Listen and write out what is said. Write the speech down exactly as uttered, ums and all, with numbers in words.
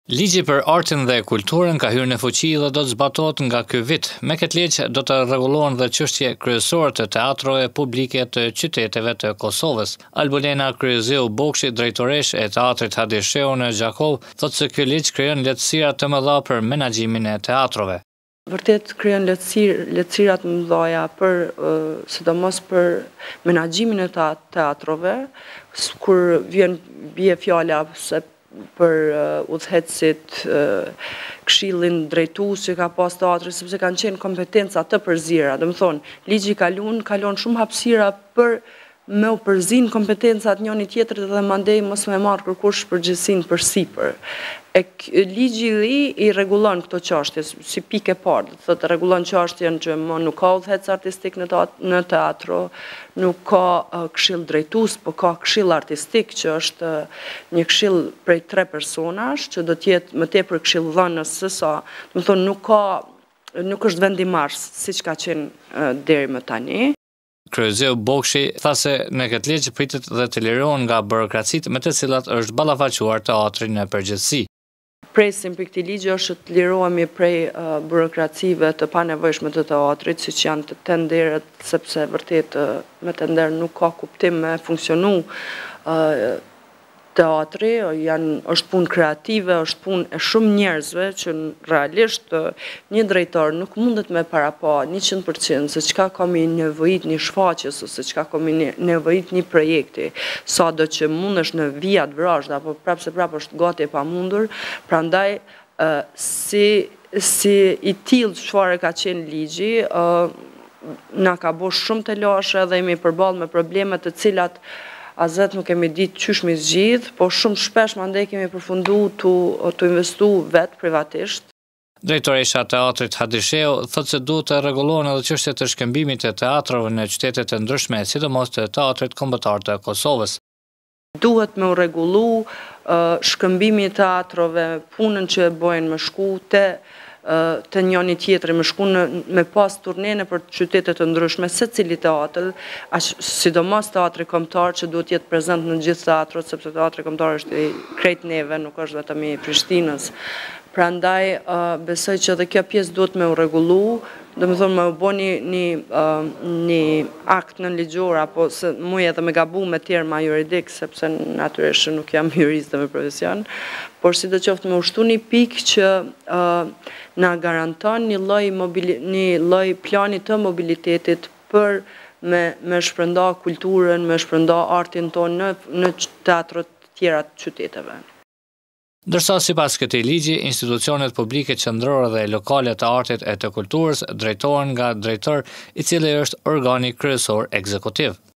Ligji për artin dhe kulturën ka hyrë në fuqi dhe do të zbatohet nga ky vit. Me këtë ligj do të rregullohen dhe çështje kryesore të teatrove publike të qyteteve të Kosovës. Albulena Kryezeu Bokshi, drejtoresh e teatrit Hadisheu në Gjakov, thotë se ky ligj krijon lehtësira të mëdha për menaxhimin e teatrove. Vërtet krijon lehtësirë, lehtësira të mëdha për uh, sidomos për menaxhimin e teatrove, kur vjen bie fjala se për uh, udhëhecit, uh, këshillin drejtues që ka pas teatri, sepse kanë qenë kompetenca të përzira. Do të thonë, ligji i kalon kalon shumë hapësira për me u përzin kompetencat njëri tjetrit dhe mandej mos me marrë kërkush përgjegjësinë përsipër. E ligji i ri i rregullon këto çështje si pikë e parë, thotë rregullon çështjen që më nuk ka udhëhec artistik në teatro, në teatro, nuk ka uh, këshill drejtues, por ka këshill artistik që është uh, një këshill prej tre personash që do të jetë më tepër këshillëdhënës se sa, do të thonë nuk ka nuk është vendimars siç ka qenë uh, deri më tani. Kryezeu Bokshi tha se në këtë ligj pritet dhe të lirohen nga burokracitë me të cilat është ballafaquar teatri në përgjithësi. Presim për këtij ligji është të lirohemi prej uh, burokracive të panevojshme të teatrit, siç janë të tenderet, sepse vërtet uh, me tender nuk ka kuptim me funksionu uh, teatri, janë, është punë kreative, është punë e shumë njerëzve që realisht një drejtor nuk mundet me parapa njëqind përqind se çka ka mi nevojit një shfaqjes ose çka ka mi nevojit një projekti, sado që mundesh në vijat vrazhda, apo prapë se prapë është gati e pamundur, prandaj uh, si, si i tillë çfarë ka qenë ligji, uh, na ka bosh shumë të lashe dhe jemi përballë me probleme të cilat azet nuk kemi ditë qysh mi zgjidh, po shumë shpesh mandej kemi përfundu të, të investu vetë privatisht. Drejtoresha e teatrit Hadisheu thotë se duhet të rregullohen edhe çështjet e shkëmbimit të teatrove në qytete të ndryshme, sidomos të teatrit kombëtar të Kosovës. Duhet me u rregullu uh, shkëmbimi i teatrove, punën që e bojnë me shku te të njëri tjetri, me shku në, me pas turnene për qytetet të ndryshme, se cili teatr, sidomos teatri kombëtar që duhet jetë prezent në gjithë teatrot, sepse teatri kombëtar është i krejt neve, nuk është vetëm i Prishtinës. Prandaj uh, besoj që edhe kjo pjesë duhet me u rregullu, do të thonë me u bë një, një, uh, një akt në ligjor, apo se muj edhe me gabu me terma juridik, sepse natyrisht nuk jam jurist dhe me profesion, por si do qoftë me ushtu një pikë që uh, na garanton një lloj mobili, një lloj plani të mobilitetit për me, me shpërnda kulturën, me shpërnda artin tonë në, në teatrot tjera të qyteteve. Ndërsa sipas këtij ligji, institucionet publike qendrore dhe lokale të artit e të kulturës drejtohen nga drejtor, i cili është organi kryesor ekzekutiv.